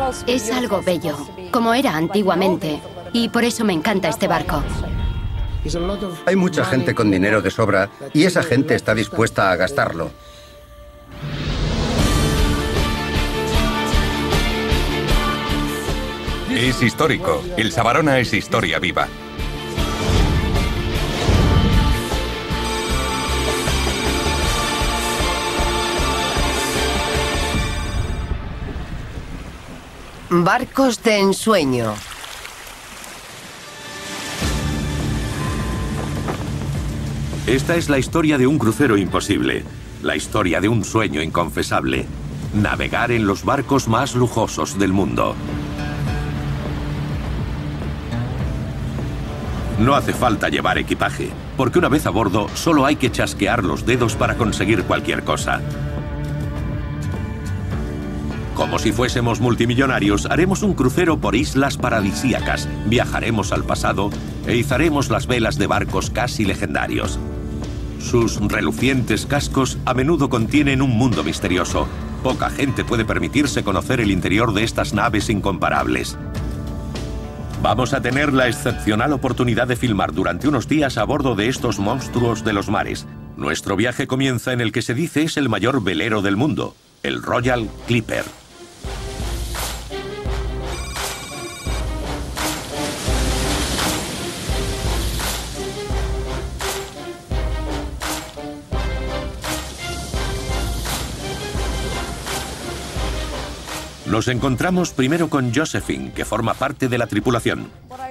Es algo bello, como era antiguamente, y por eso me encanta este barco. Hay mucha gente con dinero de sobra y esa gente está dispuesta a gastarlo. Es histórico. El Savarona es historia viva. Barcos de ensueño. Esta es la historia de un crucero imposible, la historia de un sueño inconfesable, navegar en los barcos más lujosos del mundo. No hace falta llevar equipaje, porque una vez a bordo solo hay que chasquear los dedos para conseguir cualquier cosa. Como si fuésemos multimillonarios, haremos un crucero por islas paradisíacas, viajaremos al pasado e izaremos las velas de barcos casi legendarios. Sus relucientes cascos a menudo contienen un mundo misterioso. Poca gente puede permitirse conocer el interior de estas naves incomparables. Vamos a tener la excepcional oportunidad de filmar durante unos días a bordo de estos monstruos de los mares. Nuestro viaje comienza en el que se dice es el mayor velero del mundo, el Royal Clipper. Nos encontramos primero con Josephine, que forma parte de la tripulación.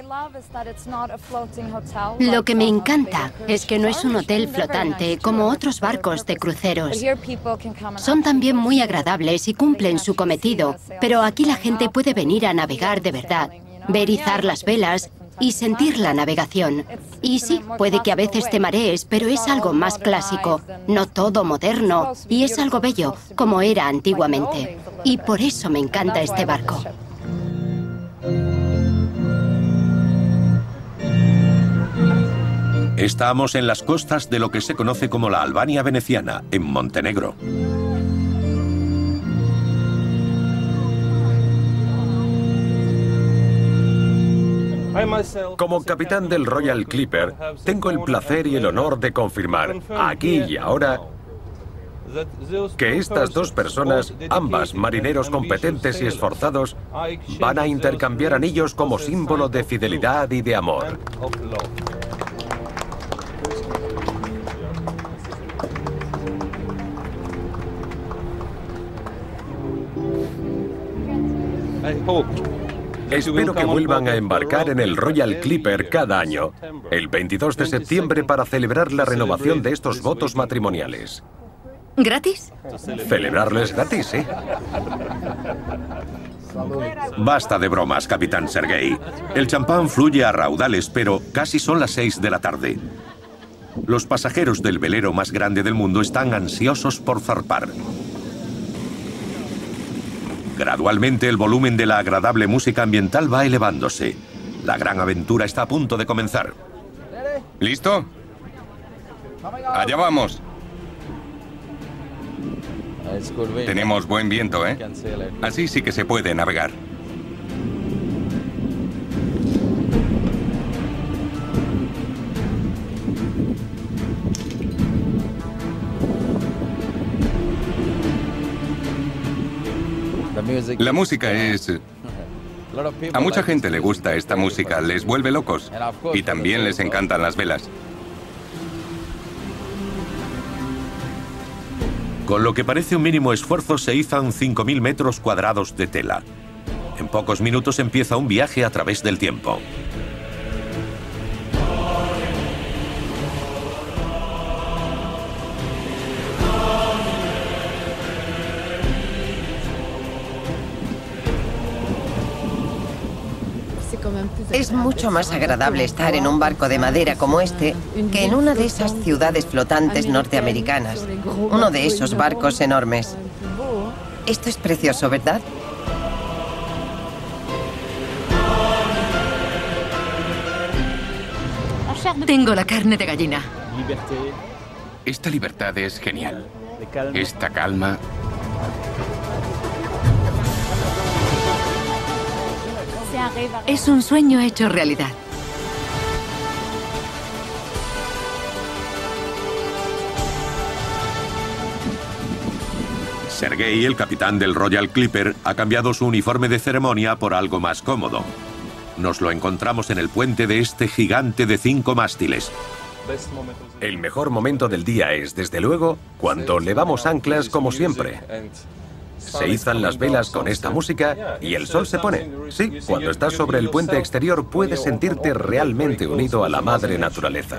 Lo que me encanta es que no es un hotel flotante como otros barcos de cruceros. Son también muy agradables y cumplen su cometido, pero aquí la gente puede venir a navegar de verdad, ver izar las velas y sentir la navegación. Y sí, puede que a veces te marees, pero es algo más clásico, no todo moderno, y es algo bello, como era antiguamente. Y por eso me encanta este barco. Estamos en las costas de lo que se conoce como la Albania veneciana, en Montenegro. Como capitán del Royal Clipper, tengo el placer y el honor de confirmar, aquí y ahora, que estas dos personas, ambas marineros competentes y esforzados, van a intercambiar anillos como símbolo de fidelidad y de amor. Espero que vuelvan a embarcar en el Royal Clipper cada año, el 22 de septiembre, para celebrar la renovación de estos votos matrimoniales. ¿Gratis? Celebrarles gratis, ¿sí? Basta de bromas, capitán Sergei. El champán fluye a raudales, pero casi son las 6 de la tarde. Los pasajeros del velero más grande del mundo están ansiosos por zarpar. Gradualmente el volumen de la agradable música ambiental va elevándose. La gran aventura está a punto de comenzar. ¿Listo? Allá vamos. Tenemos buen viento, ¿eh? Así sí que se puede navegar. La música es... A mucha gente le gusta esta música, les vuelve locos. Y también les encantan las velas. Con lo que parece un mínimo esfuerzo se izan 5.000 metros cuadrados de tela. En pocos minutos empieza un viaje a través del tiempo. Es mucho más agradable estar en un barco de madera como este que en una de esas ciudades flotantes norteamericanas, uno de esos barcos enormes. Esto es precioso, ¿verdad? Tengo la carne de gallina. Esta libertad es genial. Esta calma. Es un sueño hecho realidad. Sergei, el capitán del Royal Clipper, ha cambiado su uniforme de ceremonia por algo más cómodo. Nos lo encontramos en el puente de este gigante de 5 mástiles. El mejor momento del día es, desde luego, cuando levamos anclas como siempre. Se izan las velas con esta música y el sol se pone. Sí, cuando estás sobre el puente exterior puedes sentirte realmente unido a la madre naturaleza.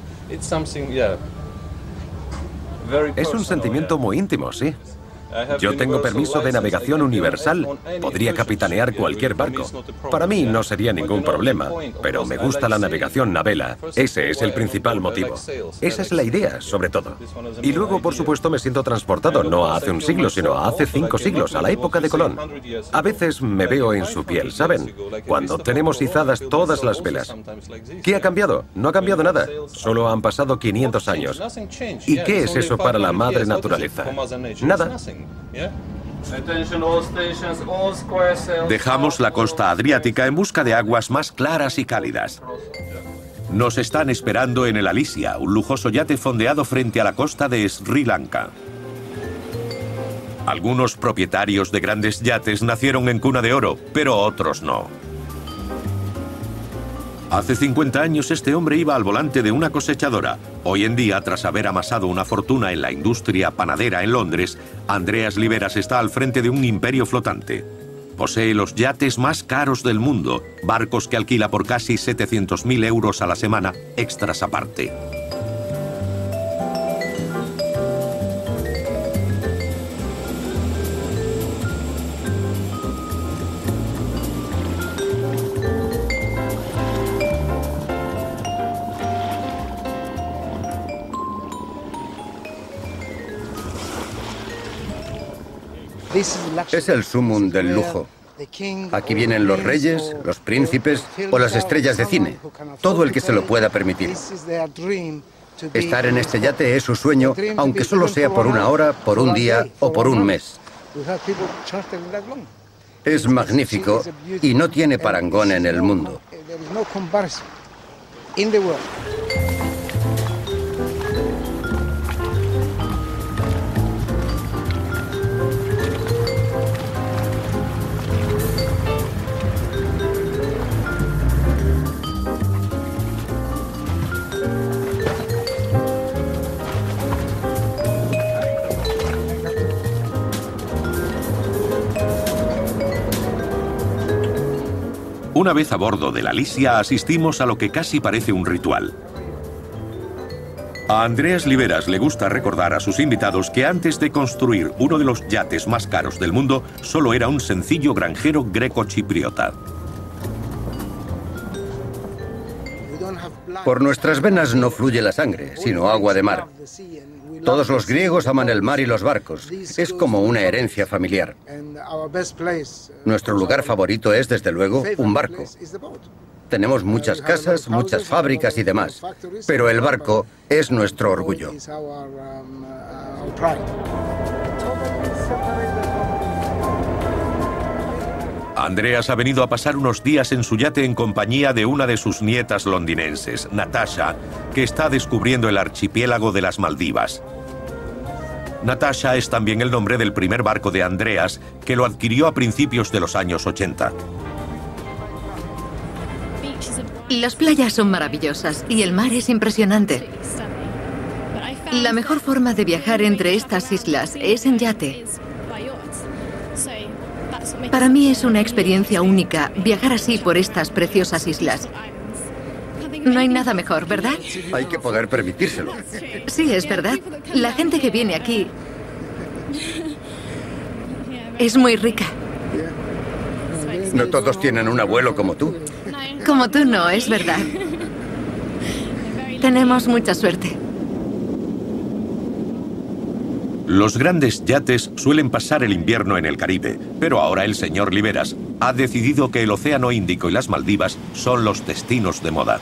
Es un sentimiento muy íntimo, sí. Yo tengo permiso de navegación universal. Podría capitanear cualquier barco. Para mí no sería ningún problema, pero me gusta la navegación a vela. Ese es el principal motivo. Esa es la idea, sobre todo. Y luego, por supuesto, me siento transportado no a hace un siglo, sino a hace 5 siglos, a la época de Colón. A veces me veo en su piel, ¿saben? Cuando tenemos izadas todas las velas. ¿Qué ha cambiado? No ha cambiado nada. Solo han pasado 500 años. ¿Y qué es eso para la madre naturaleza? Nada. Dejamos la costa adriática en busca de aguas más claras y cálidas. Nos están esperando en el Alicia, un lujoso yate fondeado frente a la costa de Sri Lanka. Algunos propietarios de grandes yates nacieron en cuna de oro, pero otros no. Hace 50 años este hombre iba al volante de una cosechadora. Hoy en día, tras haber amasado una fortuna en la industria panadera en Londres, Andreas Liveras está al frente de un imperio flotante. Posee los yates más caros del mundo, barcos que alquila por casi 700.000 euros a la semana, extras aparte. Es el sumum del lujo. Aquí vienen los reyes, los príncipes o las estrellas de cine. Todo el que se lo pueda permitir. Estar en este yate es su sueño, aunque solo sea por una hora, por un día o por un mes. Es magnífico y no tiene parangón en el mundo. Una vez a bordo del Alicia asistimos a lo que casi parece un ritual. A Andreas Liveras le gusta recordar a sus invitados que antes de construir uno de los yates más caros del mundo, solo era un sencillo granjero greco-chipriota. Por nuestras venas no fluye la sangre, sino agua de mar. Todos los griegos aman el mar y los barcos. Es como una herencia familiar. Nuestro lugar favorito es, desde luego, un barco. Tenemos muchas casas, muchas fábricas y demás, pero el barco es nuestro orgullo. Andreas ha venido a pasar unos días en su yate en compañía de una de sus nietas londinenses, Natasha, que está descubriendo el archipiélago de las Maldivas. Natasha es también el nombre del primer barco de Andreas, que lo adquirió a principios de los años 80. Las playas son maravillosas y el mar es impresionante. La mejor forma de viajar entre estas islas es en yate. Para mí es una experiencia única viajar así por estas preciosas islas. No hay nada mejor, ¿verdad? Hay que poder permitírselo. Sí, es verdad. La gente que viene aquí es muy rica. No todos tienen un abuelo como tú. Como tú no, es verdad. Tenemos mucha suerte. Los grandes yates suelen pasar el invierno en el Caribe, pero ahora el señor Liveras ha decidido que el Océano Índico y las Maldivas son los destinos de moda.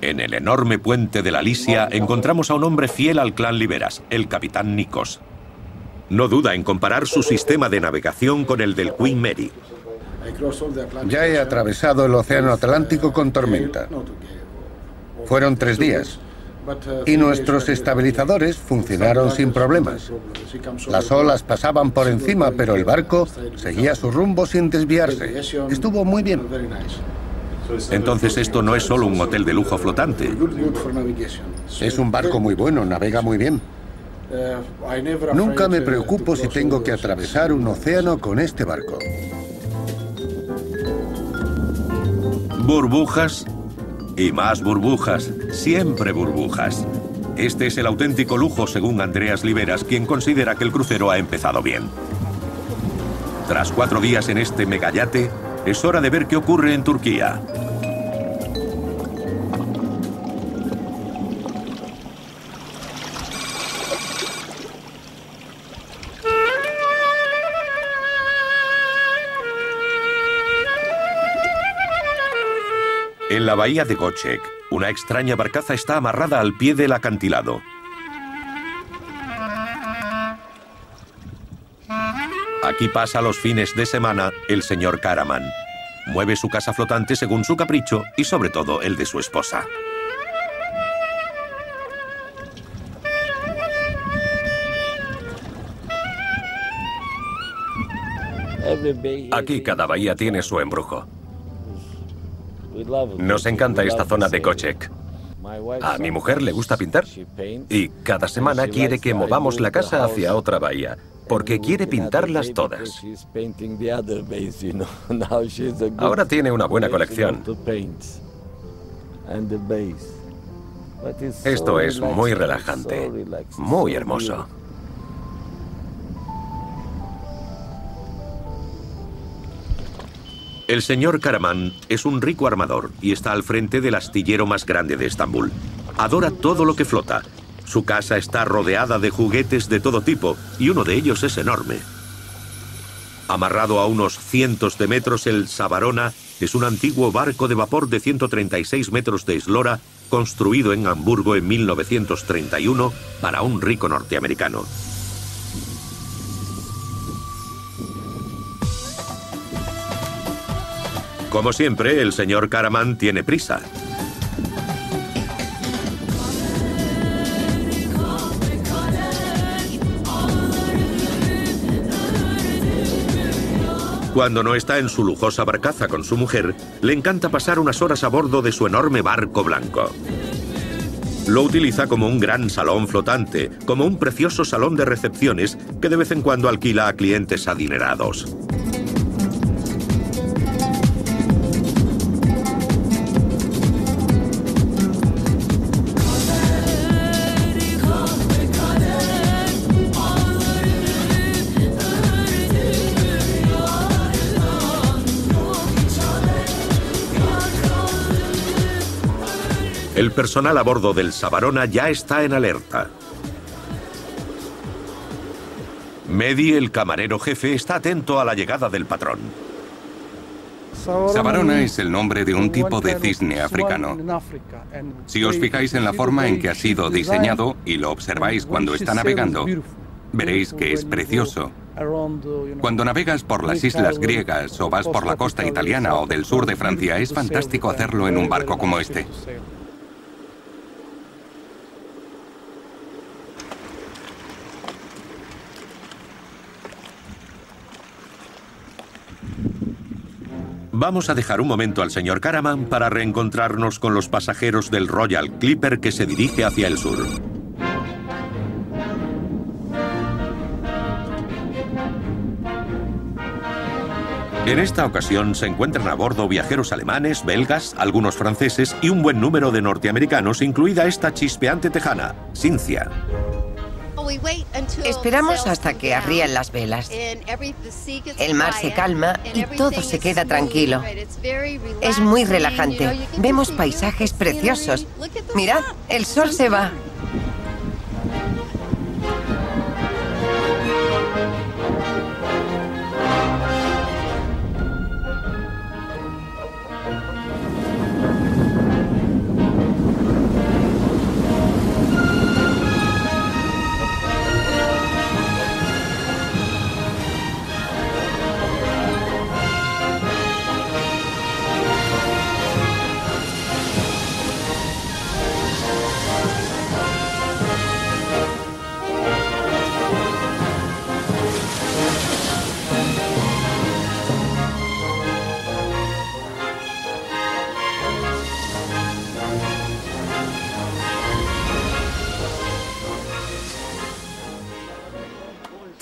En el enorme puente de la Lisia encontramos a un hombre fiel al clan Liberas, el capitán Nikos. No duda en comparar su sistema de navegación con el del Queen Mary. Ya he atravesado el Océano Atlántico con tormenta. Fueron 3 días. Y nuestros estabilizadores funcionaron sin problemas. Las olas pasaban por encima, pero el barco seguía su rumbo sin desviarse. Estuvo muy bien. Entonces esto no es solo un hotel de lujo flotante. Es un barco muy bueno, navega muy bien. Nunca me preocupo si tengo que atravesar un océano con este barco. Burbujas y más burbujas, siempre burbujas. Este es el auténtico lujo según Andreas Liberas, quien considera que el crucero ha empezado bien. Tras 4 días en este megayate, es hora de ver qué ocurre en Turquía. En la bahía de Göcek, una extraña barcaza está amarrada al pie del acantilado. Aquí pasa los fines de semana el señor Karaman. Mueve su casa flotante según su capricho y sobre todo el de su esposa. Aquí cada bahía tiene su embrujo. Nos encanta esta zona de Göcek. A mi mujer le gusta pintar y cada semana quiere que movamos la casa hacia otra bahía, porque quiere pintarlas todas. Ahora tiene una buena colección. Esto es muy relajante, muy hermoso. El señor Karaman es un rico armador y está al frente del astillero más grande de Estambul. Adora todo lo que flota. Su casa está rodeada de juguetes de todo tipo y uno de ellos es enorme. Amarrado a unos cientos de metros, el Savarona es un antiguo barco de vapor de 136 metros de eslora construido en Hamburgo en 1931 para un rico norteamericano. Como siempre, el señor Karaman tiene prisa. Cuando no está en su lujosa barcaza con su mujer, le encanta pasar unas horas a bordo de su enorme barco blanco. Lo utiliza como un gran salón flotante, como un precioso salón de recepciones que de vez en cuando alquila a clientes adinerados. El personal a bordo del Savarona ya está en alerta. Mehdi, el camarero jefe, está atento a la llegada del patrón. Savarona es el nombre de un tipo de cisne africano. Si os fijáis en la forma en que ha sido diseñado y lo observáis cuando está navegando, veréis que es precioso. Cuando navegas por las islas griegas o vas por la costa italiana o del sur de Francia, es fantástico hacerlo en un barco como este. Vamos a dejar un momento al señor Karaman para reencontrarnos con los pasajeros del Royal Clipper que se dirige hacia el sur. En esta ocasión se encuentran a bordo viajeros alemanes, belgas, algunos franceses y un buen número de norteamericanos, incluida esta chispeante tejana, Cynthia. Esperamos hasta que arrían las velas. El mar se calma y todo se queda tranquilo. Es muy relajante. Vemos paisajes preciosos. Mirad, el sol se va.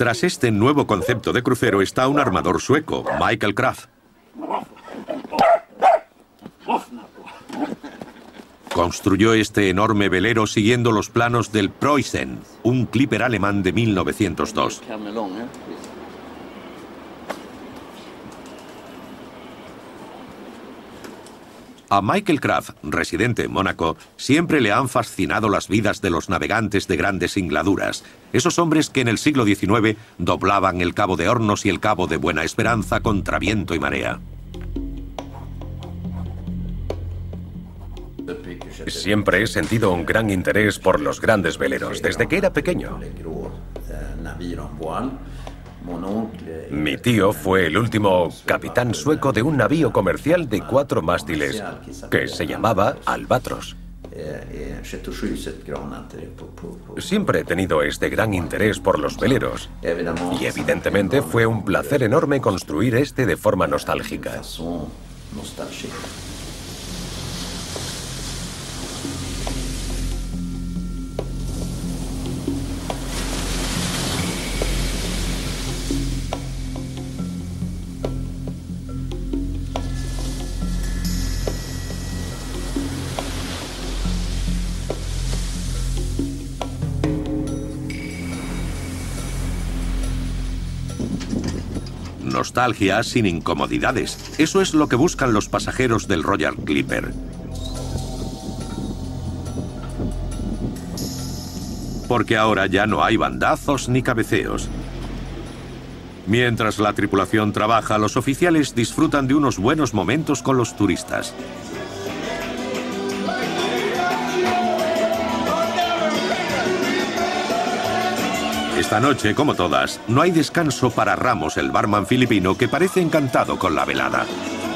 Tras este nuevo concepto de crucero está un armador sueco, Michael Kraft. Construyó este enorme velero siguiendo los planos del Preußen, un clipper alemán de 1902. A Michael Kraft, residente en Mónaco, siempre le han fascinado las vidas de los navegantes de grandes singladuras, esos hombres que en el siglo XIX doblaban el Cabo de Hornos y el Cabo de Buena Esperanza contra viento y marea. Siempre he sentido un gran interés por los grandes veleros, desde que era pequeño. Mi tío fue el último capitán sueco de un navío comercial de 4 mástiles que se llamaba Albatros. Siempre he tenido este gran interés por los veleros y evidentemente fue un placer enorme construir este de forma nostálgica. Nostalgia sin incomodidades. Eso es lo que buscan los pasajeros del Royal Clipper. Porque ahora ya no hay bandazos ni cabeceos. Mientras la tripulación trabaja, los oficiales disfrutan de unos buenos momentos con los turistas. Esta noche, como todas, no hay descanso para Ramos, el barman filipino, que parece encantado con la velada.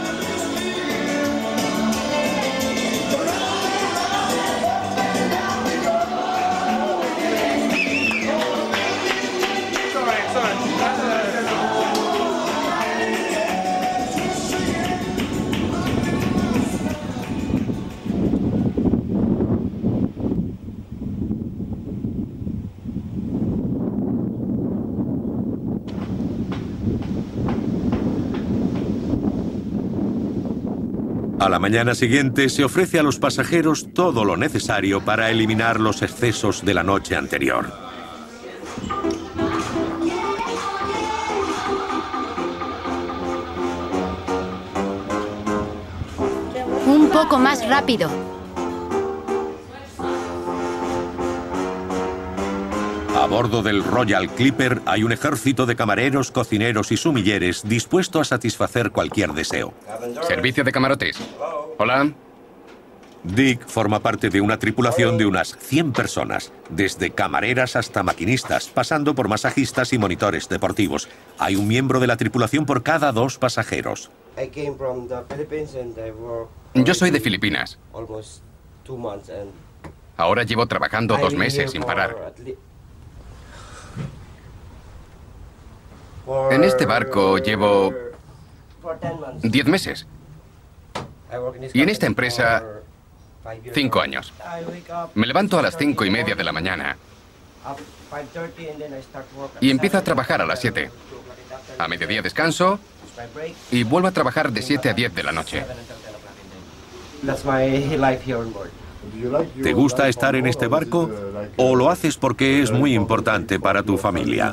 A la mañana siguiente se ofrece a los pasajeros todo lo necesario para eliminar los excesos de la noche anterior. Un poco más rápido. A bordo del Royal Clipper hay un ejército de camareros, cocineros y sumilleres dispuesto a satisfacer cualquier deseo. Servicio de camarotes. Hola. Dick forma parte de una tripulación de unas 100 personas, desde camareras hasta maquinistas, pasando por masajistas y monitores deportivos. Hay un miembro de la tripulación por cada 2 pasajeros. Yo soy de Filipinas. Ahora llevo trabajando 2 meses sin parar. En este barco llevo 10 meses. Y en esta empresa, 5 años. Me levanto a las 5:30 de la mañana. Y empiezo a trabajar a las 7. A mediodía descanso y vuelvo a trabajar de 7 a 10 de la noche. ¿Te gusta estar en este barco o lo haces porque es muy importante para tu familia?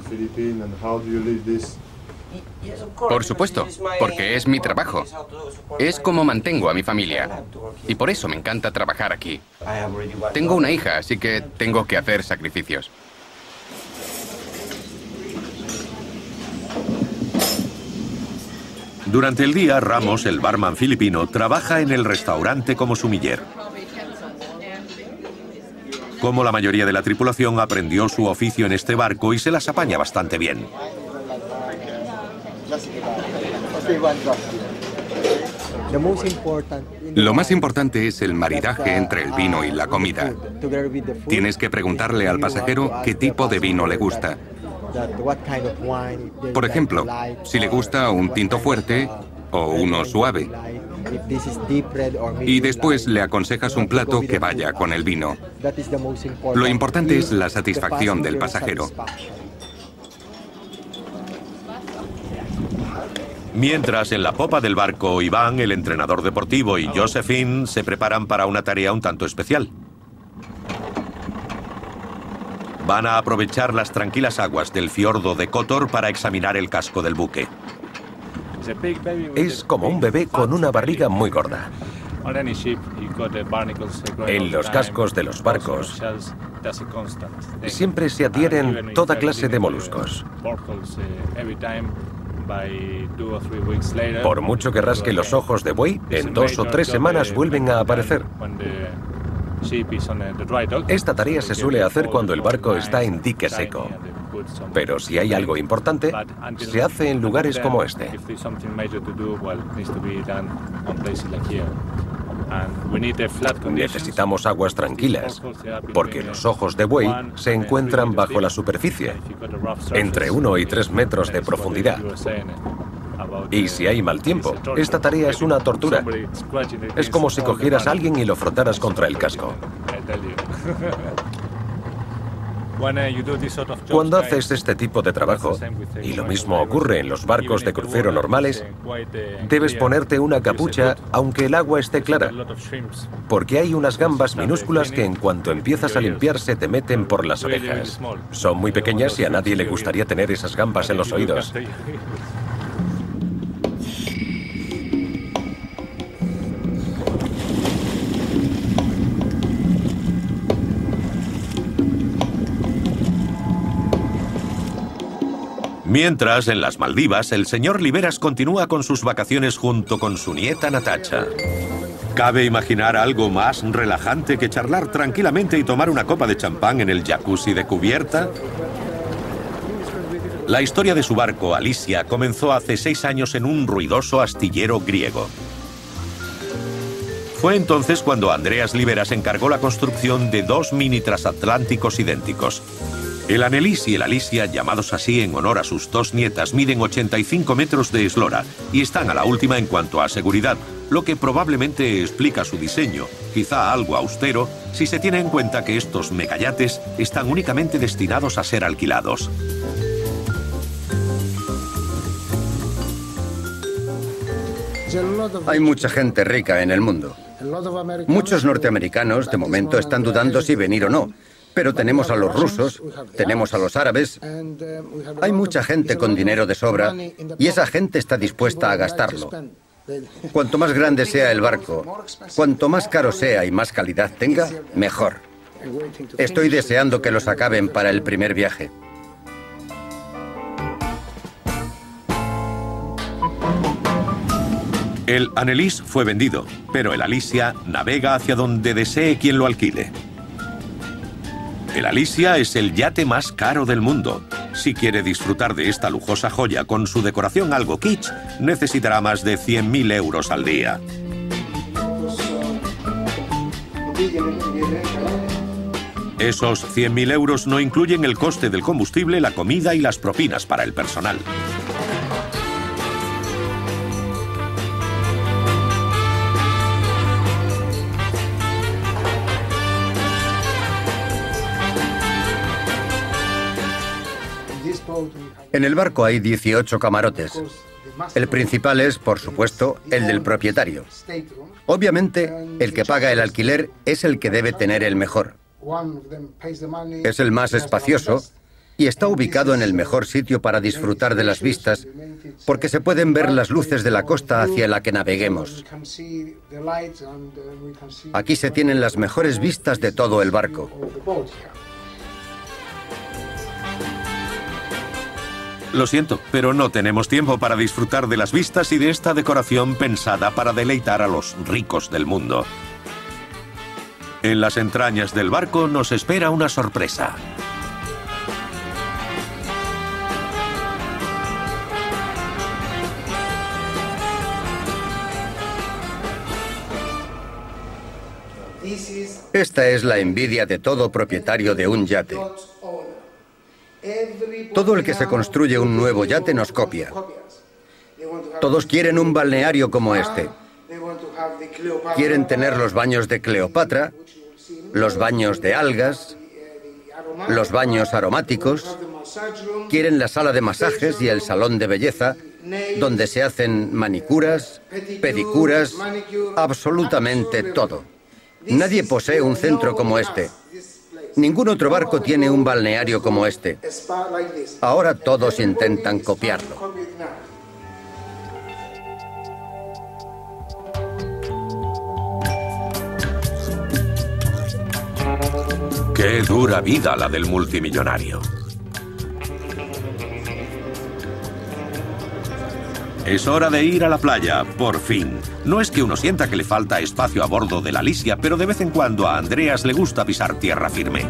Por supuesto, porque es mi trabajo. Es como mantengo a mi familia. Y por eso me encanta trabajar aquí. Tengo una hija, así que tengo que hacer sacrificios. Durante el día, Ramos, el barman filipino, trabaja en el restaurante como sumiller. Como la mayoría de la tripulación, aprendió su oficio en este barco y se las apaña bastante bien. Lo más importante es el maridaje entre el vino y la comida. Tienes que preguntarle al pasajero qué tipo de vino le gusta. Por ejemplo, si le gusta un tinto fuerte o uno suave. Y después le aconsejas un plato que vaya con el vino. Lo importante es la satisfacción del pasajero. Mientras, en la popa del barco, Iván, el entrenador deportivo, y Josephine se preparan para una tarea un tanto especial. Van a aprovechar las tranquilas aguas del fiordo de Kotor para examinar el casco del buque. Es como un bebé con una barriga muy gorda. En los cascos de los barcos siempre se adhieren toda clase de moluscos. Por mucho que rasque los ojos de buey, en 2 o 3 semanas vuelven a aparecer. Esta tarea se suele hacer cuando el barco está en dique seco. Pero si hay algo importante, se hace en lugares como este. Necesitamos aguas tranquilas, porque los ojos de buey se encuentran bajo la superficie, entre 1 y 3 metros de profundidad. Y si hay mal tiempo, esta tarea es una tortura. Es como si cogieras a alguien y lo frotaras contra el casco. Cuando haces este tipo de trabajo, y lo mismo ocurre en los barcos de crucero normales, debes ponerte una capucha aunque el agua esté clara, porque hay unas gambas minúsculas que en cuanto empiezas a limpiar se te meten por las orejas. Son muy pequeñas y a nadie le gustaría tener esas gambas en los oídos. Mientras, en las Maldivas, el señor Liberas continúa con sus vacaciones junto con su nieta Natacha. ¿Cabe imaginar algo más relajante que charlar tranquilamente y tomar una copa de champán en el jacuzzi de cubierta? La historia de su barco, Alicia, comenzó hace 6 años en un ruidoso astillero griego. Fue entonces cuando Andreas Liberas encargó la construcción de 2 mini transatlánticos idénticos. El Annelies y el Alicia, llamados así en honor a sus 2 nietas, miden 85 metros de eslora y están a la última en cuanto a seguridad, lo que probablemente explica su diseño, quizá algo austero, si se tiene en cuenta que estos megayates están únicamente destinados a ser alquilados. Hay mucha gente rica en el mundo. Muchos norteamericanos, de momento, están dudando si venir o no. Pero tenemos a los rusos, tenemos a los árabes. Hay mucha gente con dinero de sobra y esa gente está dispuesta a gastarlo. Cuanto más grande sea el barco, cuanto más caro sea y más calidad tenga, mejor. Estoy deseando que los acaben para el primer viaje. El Annelies fue vendido, pero el Alicia navega hacia donde desee quien lo alquile. El Alicia es el yate más caro del mundo. Si quiere disfrutar de esta lujosa joya con su decoración algo kitsch, necesitará más de 100.000 euros al día. Esos 100.000 euros no incluyen el coste del combustible, la comida y las propinas para el personal. En el barco hay 18 camarotes. El principal es, por supuesto, el del propietario. Obviamente, el que paga el alquiler es el que debe tener el mejor. Es el más espacioso y está ubicado en el mejor sitio para disfrutar de las vistas, porque se pueden ver las luces de la costa hacia la que naveguemos. Aquí se tienen las mejores vistas de todo el barco. Lo siento, pero no tenemos tiempo para disfrutar de las vistas y de esta decoración pensada para deleitar a los ricos del mundo. En las entrañas del barco nos espera una sorpresa. Esta es la envidia de todo propietario de un yate. Todo el que se construye un nuevo yate nos copia. Todos quieren un balneario como este. Quieren tener los baños de Cleopatra, los baños de algas, los baños aromáticos. Quieren la sala de masajes y el salón de belleza donde se hacen manicuras, pedicuras, absolutamente todo. Nadie posee un centro como este. Ningún otro barco tiene un balneario como este. Ahora todos intentan copiarlo. Qué dura vida la del multimillonario. Es hora de ir a la playa, por fin. No es que uno sienta que le falta espacio a bordo de la Alicia, pero de vez en cuando a Andreas le gusta pisar tierra firme.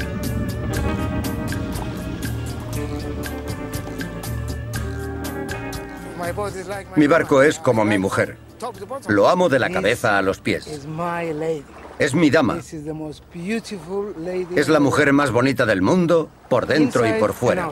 Mi barco es como mi mujer. Lo amo de la cabeza a los pies. Es mi dama. Es la mujer más bonita del mundo, por dentro y por fuera.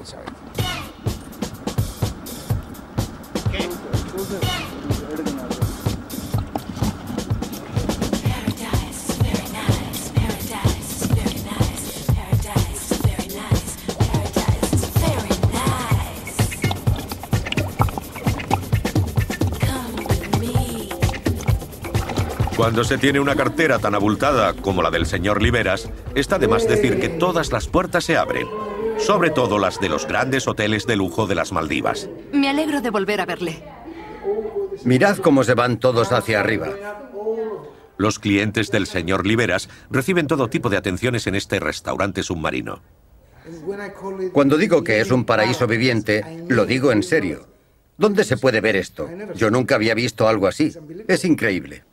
Cuando se tiene una cartera tan abultada como la del señor Liberas, está de más decir que todas las puertas se abren, sobre todo las de los grandes hoteles de lujo de las Maldivas. Me alegro de volver a verle. Mirad cómo se van todos hacia arriba. Los clientes del señor Liberas reciben todo tipo de atenciones en este restaurante submarino. Cuando digo que es un paraíso viviente, lo digo en serio. ¿Dónde se puede ver esto? Yo nunca había visto algo así. Es increíble.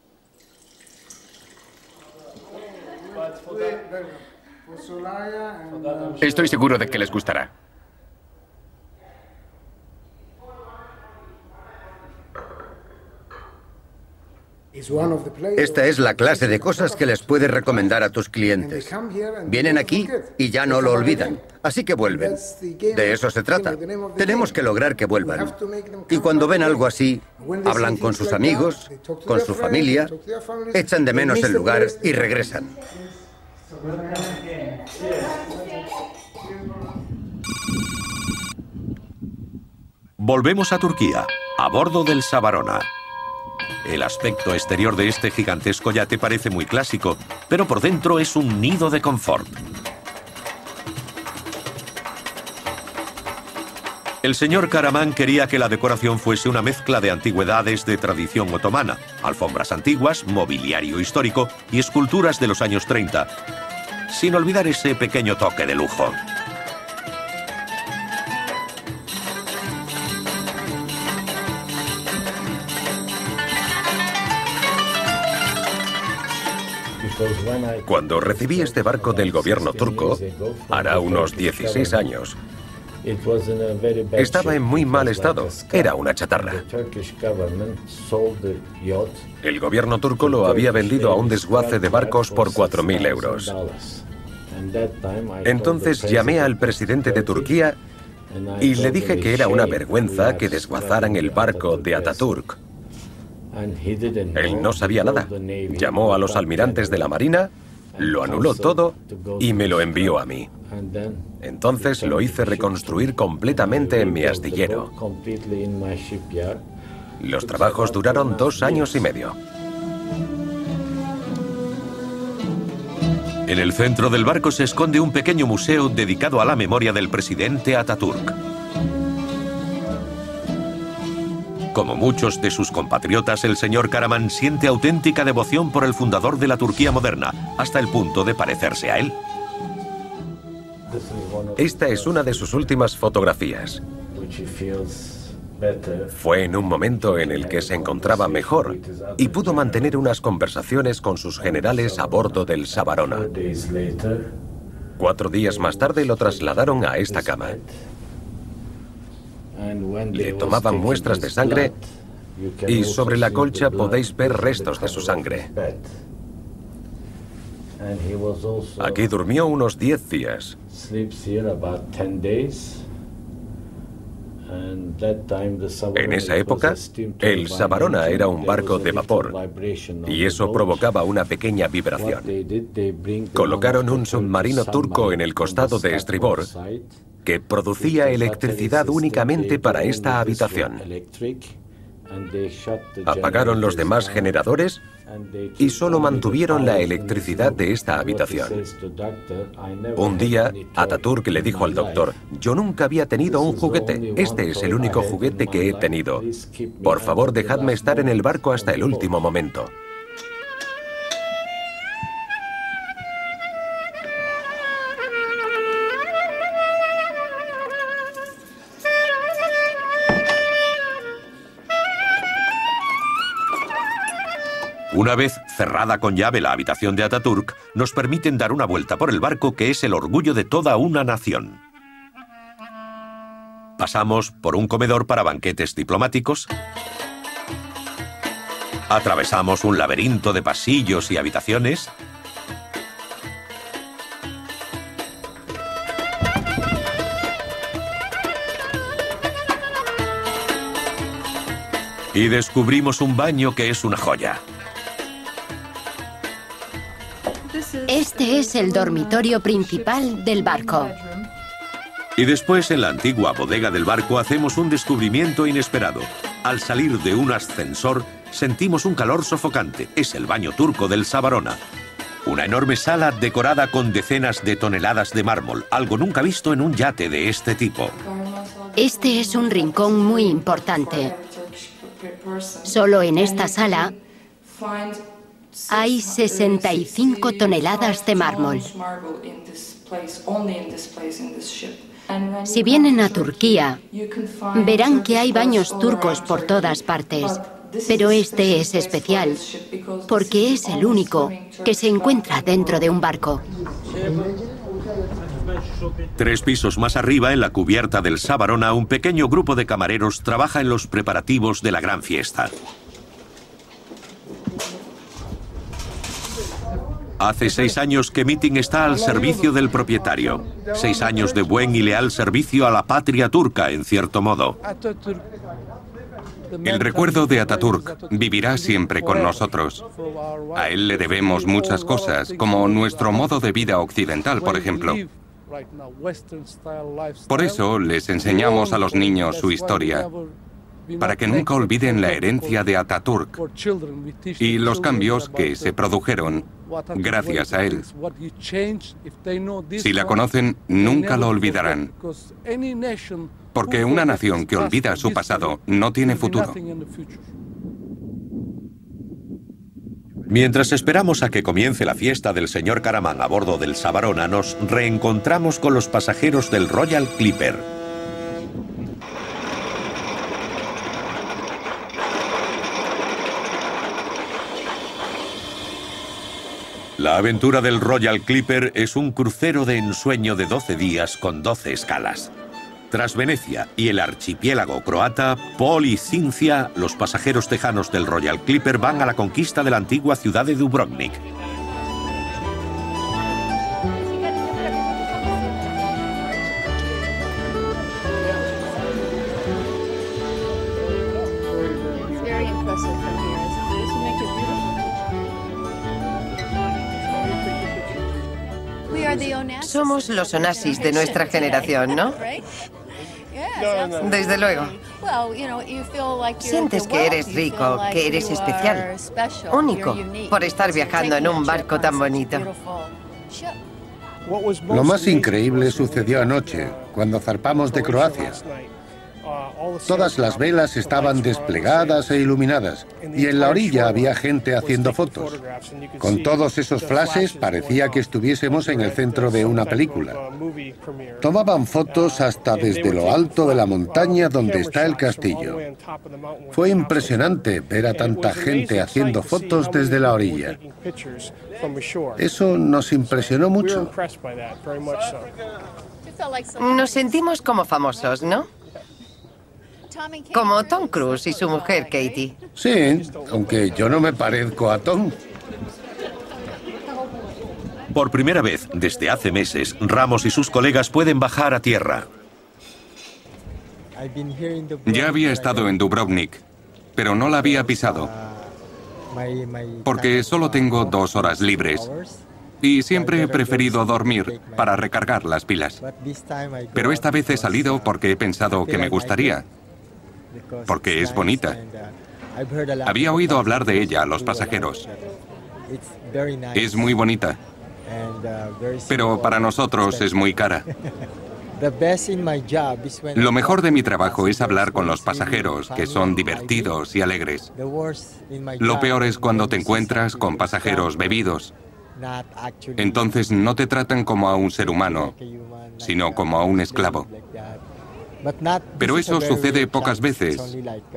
Estoy seguro de que les gustará. Esta es la clase de cosas que les puedes recomendar a tus clientes. Vienen aquí y ya no lo olvidan, así que vuelven. De eso se trata. Tenemos que lograr que vuelvan. Y cuando ven algo así, hablan con sus amigos, con su familia, echan de menos el lugar y regresan. Volvemos a Turquía, a bordo del Savarona. El aspecto exterior de este gigantesco yate parece muy clásico, pero por dentro es un nido de confort. El señor Karaman quería que la decoración fuese una mezcla de antigüedades de tradición otomana, alfombras antiguas, mobiliario histórico y esculturas de los años 30, sin olvidar ese pequeño toque de lujo. Cuando recibí este barco del gobierno turco, hará unos 16 años, estaba en muy mal estado. Era una chatarra. El gobierno turco lo había vendido a un desguace de barcos por 4.000 euros. Entonces llamé al presidente de Turquía y le dije que era una vergüenza que desguazaran el barco de Atatürk. Él no sabía nada. Llamó a los almirantes de la Marina, lo anuló todo y me lo envió a mí. Entonces lo hice reconstruir completamente en mi astillero. Los trabajos duraron 2 años y medio. En el centro del barco se esconde un pequeño museo dedicado a la memoria del presidente Atatürk. Como muchos de sus compatriotas, el señor Karaman siente auténtica devoción por el fundador de la Turquía moderna, hasta el punto de parecerse a él. Esta es una de sus últimas fotografías. Fue en un momento en el que se encontraba mejor y pudo mantener unas conversaciones con sus generales a bordo del Savarona. 4 días más tarde lo trasladaron a esta cama. Le tomaban muestras de sangre y sobre la colcha podéis ver restos de su sangre. Aquí durmió unos 10 días. En esa época, el Savarona era un barco de vapor y eso provocaba una pequeña vibración. Colocaron un submarino turco en el costado de estribor que producía electricidad únicamente para esta habitación. Apagaron los demás generadores y solo mantuvieron la electricidad de esta habitación. Un día, Atatürk le dijo al doctor: «Yo nunca había tenido un juguete. Este es el único juguete que he tenido. Por favor, dejadme estar en el barco hasta el último momento». Una vez cerrada con llave la habitación de Atatürk, nos permiten dar una vuelta por el barco que es el orgullo de toda una nación. Pasamos por un comedor para banquetes diplomáticos. Atravesamos un laberinto de pasillos y habitaciones. Y descubrimos un baño que es una joya. Este es el dormitorio principal del barco. Y después, en la antigua bodega del barco, hacemos un descubrimiento inesperado. Al salir de un ascensor, sentimos un calor sofocante. Es el baño turco del Savarona. Una enorme sala decorada con decenas de toneladas de mármol, algo nunca visto en un yate de este tipo. Este es un rincón muy importante. Solo en esta sala hay 65 toneladas de mármol. Si vienen a Turquía, verán que hay baños turcos por todas partes, pero este es especial porque es el único que se encuentra dentro de un barco. 3 pisos más arriba, en la cubierta del Savarona, un pequeño grupo de camareros trabaja en los preparativos de la gran fiesta. Hace 6 años que Meeting está al servicio del propietario. 6 años de buen y leal servicio a la patria turca, en cierto modo. El recuerdo de Atatürk vivirá siempre con nosotros. A él le debemos muchas cosas, como nuestro modo de vida occidental, por ejemplo. Por eso les enseñamos a los niños su historia, para que nunca olviden la herencia de Atatürk y los cambios que se produjeron gracias a él. Si la conocen, nunca lo olvidarán, porque una nación que olvida su pasado no tiene futuro. Mientras esperamos a que comience la fiesta del señor Karaman a bordo del Savarona, nos reencontramos con los pasajeros del Royal Clipper. La aventura del Royal Clipper es un crucero de ensueño de 12 días con 12 escalas. Tras Venecia y el archipiélago croata, Pol y Cincia, los pasajeros tejanos del Royal Clipper van a la conquista de la antigua ciudad de Dubrovnik. Somos los Onassis de nuestra generación, ¿no? Desde luego. Sientes que eres rico, que eres especial, único, por estar viajando en un barco tan bonito. Lo más increíble sucedió anoche, cuando zarpamos de Croacia. Todas las velas estaban desplegadas e iluminadas, y en la orilla había gente haciendo fotos. Con todos esos flashes parecía que estuviésemos en el centro de una película. Tomaban fotos hasta desde lo alto de la montaña donde está el castillo. Fue impresionante ver a tanta gente haciendo fotos desde la orilla. Eso nos impresionó mucho. Nos sentimos como famosos, ¿no? Como Tom Cruise y su mujer, Katie. Sí, aunque yo no me parezco a Tom. Por primera vez desde hace meses, Ramos y sus colegas pueden bajar a tierra. Ya había estado en Dubrovnik, pero no la había pisado, porque solo tengo 2 horas libres y siempre he preferido dormir para recargar las pilas. Pero esta vez he salido porque he pensado que me gustaría, porque es bonita. Había oído hablar de ella a los pasajeros. Es muy bonita, pero para nosotros es muy cara. Lo mejor de mi trabajo es hablar con los pasajeros, que son divertidos y alegres. Lo peor es cuando te encuentras con pasajeros bebidos. Entonces no te tratan como a un ser humano, sino como a un esclavo. Pero eso sucede pocas veces.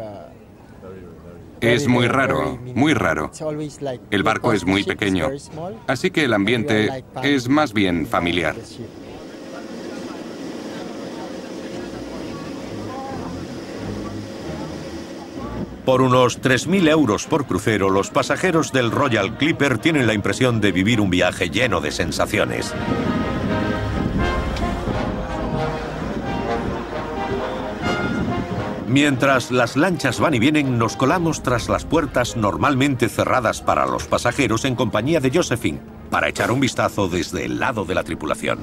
Es muy raro, muy raro. El barco es muy pequeño, así que el ambiente es más bien familiar. Por unos 3.000 euros por crucero, los pasajeros del Royal Clipper tienen la impresión de vivir un viaje lleno de sensaciones. Mientras las lanchas van y vienen, nos colamos tras las puertas normalmente cerradas para los pasajeros en compañía de Josephine, para echar un vistazo desde el lado de la tripulación.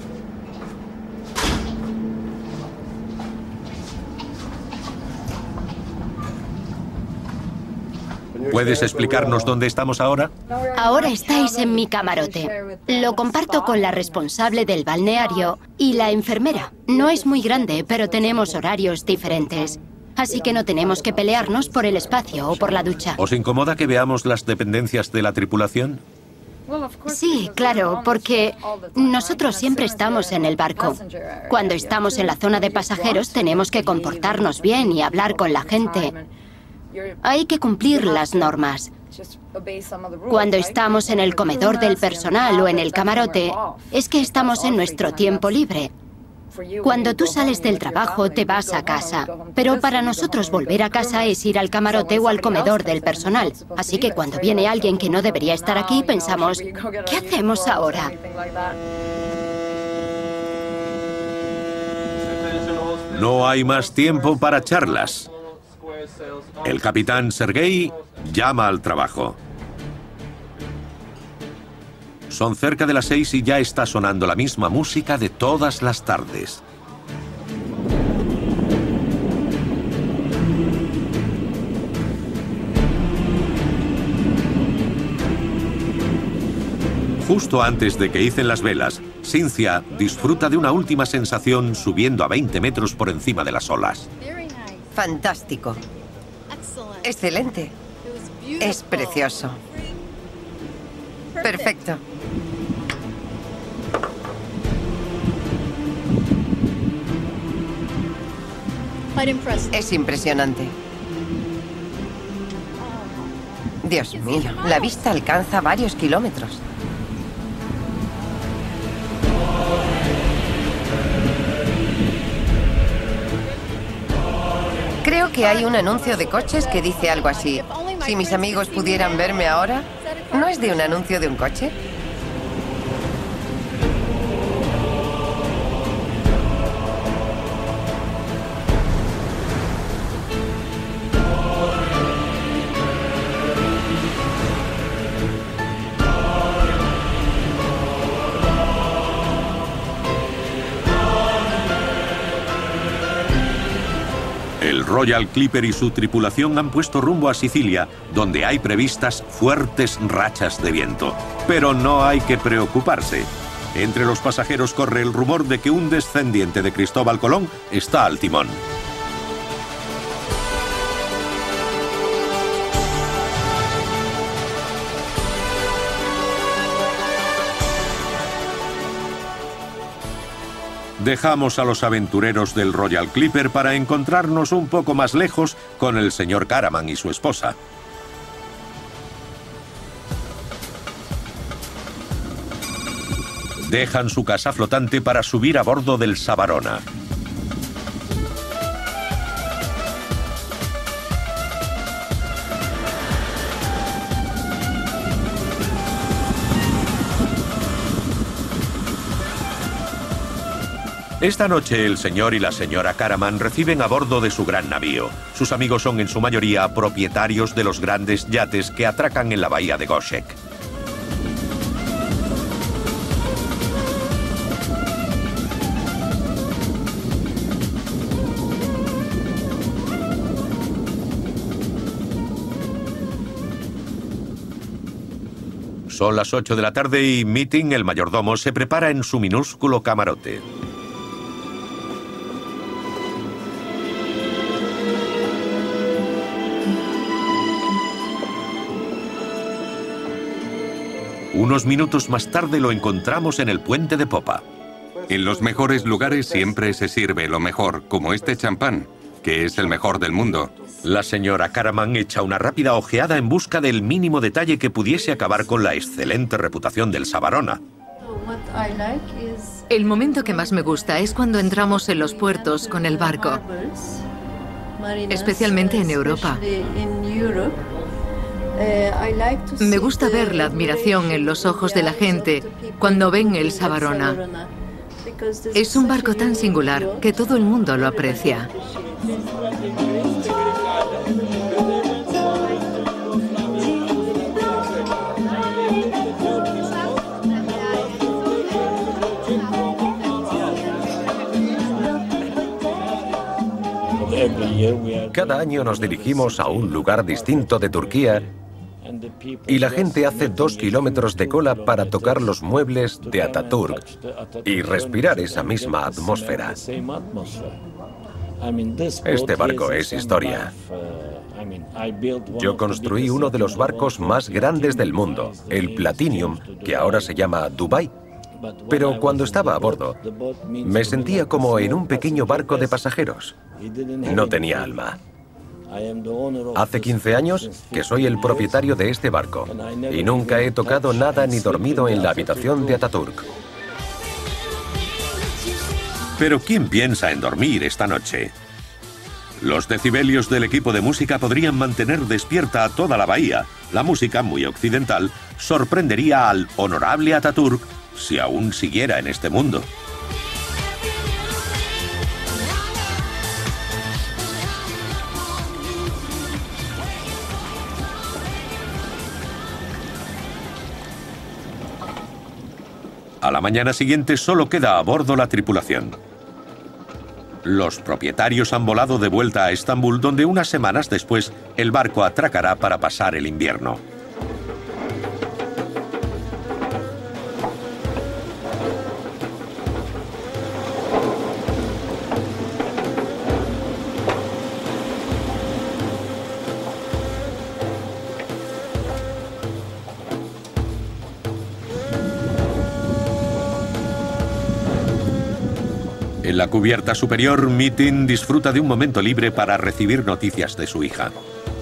¿Puedes explicarnos dónde estamos ahora? Ahora estáis en mi camarote. Lo comparto con la responsable del balneario y la enfermera. No es muy grande, pero tenemos horarios diferentes. Así que no tenemos que pelearnos por el espacio o por la ducha. ¿Os incomoda que veamos las dependencias de la tripulación? Sí, claro, porque nosotros siempre estamos en el barco. Cuando estamos en la zona de pasajeros tenemos que comportarnos bien y hablar con la gente. Hay que cumplir las normas. Cuando estamos en el comedor del personal o en el camarote, es que estamos en nuestro tiempo libre. Cuando tú sales del trabajo, te vas a casa. Pero para nosotros volver a casa es ir al camarote o al comedor del personal. Así que cuando viene alguien que no debería estar aquí, pensamos, ¿qué hacemos ahora? No hay más tiempo para charlas. El capitán Sergei llama al trabajo. Son cerca de las 6 y ya está sonando la misma música de todas las tardes. Justo antes de que icen las velas, Cynthia disfruta de una última sensación subiendo a 20 metros por encima de las olas. Fantástico. Excelente. Es precioso. Perfecto. Es impresionante. Dios mío, la vista alcanza varios kilómetros. Creo que hay un anuncio de coches que dice algo así. Si mis amigos pudieran verme ahora. ¿No es de un anuncio de un coche? El Royal Clipper y su tripulación han puesto rumbo a Sicilia, donde hay previstas fuertes rachas de viento. Pero no hay que preocuparse. Entre los pasajeros corre el rumor de que un descendiente de Cristóbal Colón está al timón. Dejamos a los aventureros del Royal Clipper para encontrarnos un poco más lejos con el señor Caraman y su esposa. Dejan su casa flotante para subir a bordo del Savarona. Esta noche el señor y la señora Caraman reciben a bordo de su gran navío. Sus amigos son en su mayoría propietarios de los grandes yates que atracan en la bahía de Goshek. Son las 8 de la tarde y Meeting, el mayordomo, se prepara en su minúsculo camarote. Unos minutos más tarde lo encontramos en el puente de popa. En los mejores lugares siempre se sirve lo mejor, como este champán, que es el mejor del mundo. La señora Caraman echa una rápida ojeada en busca del mínimo detalle que pudiese acabar con la excelente reputación del Savarona. El momento que más me gusta es cuando entramos en los puertos con el barco, especialmente en Europa. Me gusta ver la admiración en los ojos de la gente cuando ven el Savarona. Es un barco tan singular que todo el mundo lo aprecia. Cada año nos dirigimos a un lugar distinto de Turquía y la gente hace 2 kilómetros de cola para tocar los muebles de Ataturk y respirar esa misma atmósfera. Este barco es historia. Yo construí uno de los barcos más grandes del mundo, el Platinum, que ahora se llama Dubai. Pero cuando estaba a bordo, me sentía como en un pequeño barco de pasajeros. No tenía alma. Hace 15 años que soy el propietario de este barco y nunca he tocado nada ni dormido en la habitación de Ataturk. Pero ¿quién piensa en dormir esta noche? Los decibelios del equipo de música podrían mantener despierta a toda la bahía. La música, muy occidental, sorprendería al honorable Ataturk si aún siguiera en este mundo. A la mañana siguiente solo queda a bordo la tripulación. Los propietarios han volado de vuelta a Estambul, donde unas semanas después el barco atracará para pasar el invierno. En la cubierta superior, Meeting disfruta de un momento libre para recibir noticias de su hija.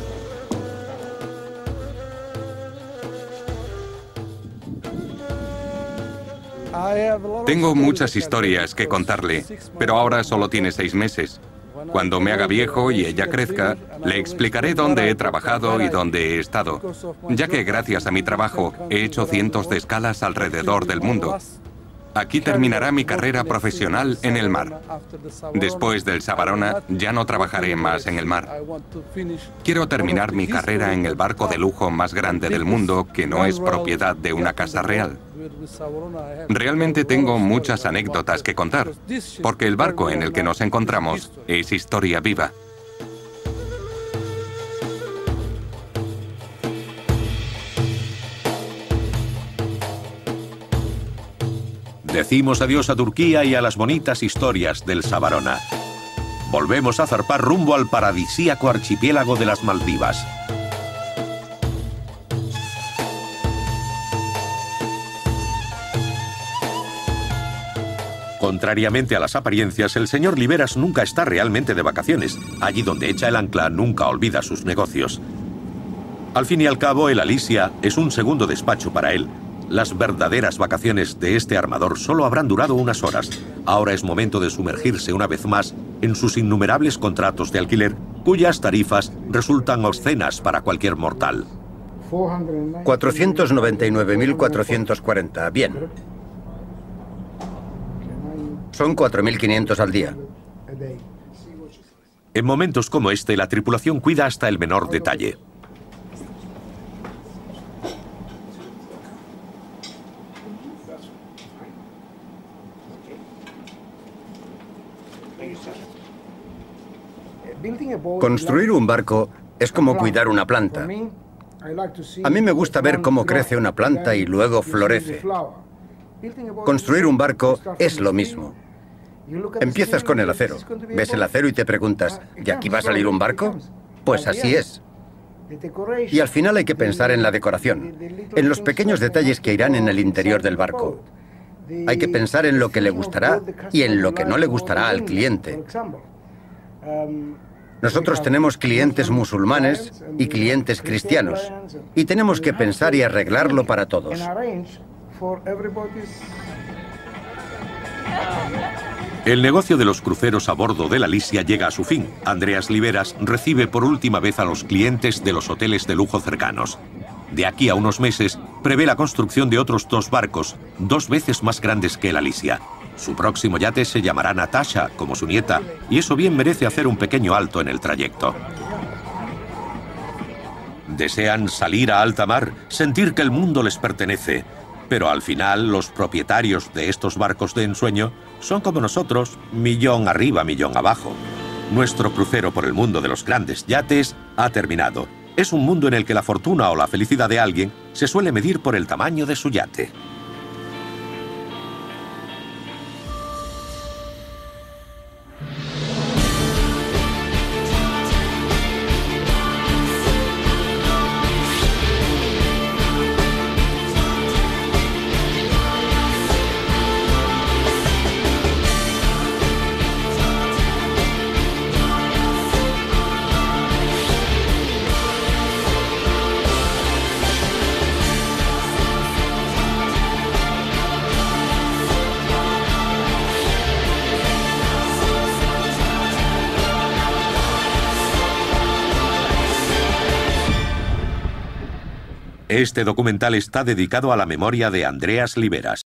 Tengo muchas historias que contarle, pero ahora solo tiene 6 meses. Cuando me haga viejo y ella crezca, le explicaré dónde he trabajado y dónde he estado, ya que gracias a mi trabajo he hecho cientos de escalas alrededor del mundo. Aquí terminará mi carrera profesional en el mar. Después del Savarona ya no trabajaré más en el mar. Quiero terminar mi carrera en el barco de lujo más grande del mundo, que no es propiedad de una casa real. Realmente tengo muchas anécdotas que contar, porque el barco en el que nos encontramos es historia viva. Decimos adiós a Turquía y a las bonitas historias del Savarona. Volvemos a zarpar rumbo al paradisíaco archipiélago de las Maldivas. Contrariamente a las apariencias, el señor Liberas nunca está realmente de vacaciones. Allí donde echa el ancla nunca olvida sus negocios. Al fin y al cabo, el Alicia es un segundo despacho para él. Las verdaderas vacaciones de este armador solo habrán durado unas horas. Ahora es momento de sumergirse una vez más en sus innumerables contratos de alquiler, cuyas tarifas resultan obscenas para cualquier mortal. 499.440. Bien. Son 4.500 al día. En momentos como este, la tripulación cuida hasta el menor detalle. Construir un barco es como cuidar una planta. A mí me gusta ver cómo crece una planta y luego florece. Construir un barco es lo mismo. Empiezas con el acero. Ves el acero y te preguntas, ¿de aquí va a salir un barco? Pues así es. Y al final hay que pensar en la decoración, en los pequeños detalles que irán en el interior del barco. Hay que pensar en lo que le gustará y en lo que no le gustará al cliente. Nosotros tenemos clientes musulmanes y clientes cristianos, y tenemos que pensar y arreglarlo para todos. El negocio de los cruceros a bordo de la Alicia llega a su fin. Andreas Liberas recibe por última vez a los clientes de los hoteles de lujo cercanos. De aquí a unos meses, prevé la construcción de otros 2 barcos, 2 veces más grandes que el Alicia. Su próximo yate se llamará Natasha, como su nieta, y eso bien merece hacer un pequeño alto en el trayecto. Desean salir a alta mar, sentir que el mundo les pertenece, pero al final los propietarios de estos barcos de ensueño son como nosotros, millón arriba, millón abajo. Nuestro crucero por el mundo de los grandes yates ha terminado. Es un mundo en el que la fortuna o la felicidad de alguien se suele medir por el tamaño de su yate. Este documental está dedicado a la memoria de Andreas Liberas.